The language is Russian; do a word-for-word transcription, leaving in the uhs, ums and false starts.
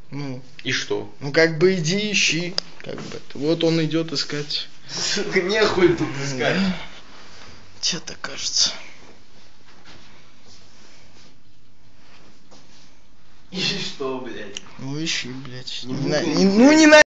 Ну. И что? Ну как бы иди ищи. Как бы. Вот он идет искать. Сука, нехуй тут искать. Тебе так кажется. И что, блядь? Ну ищи, блядь. Не Не буду на... нихуя. не... Ну не на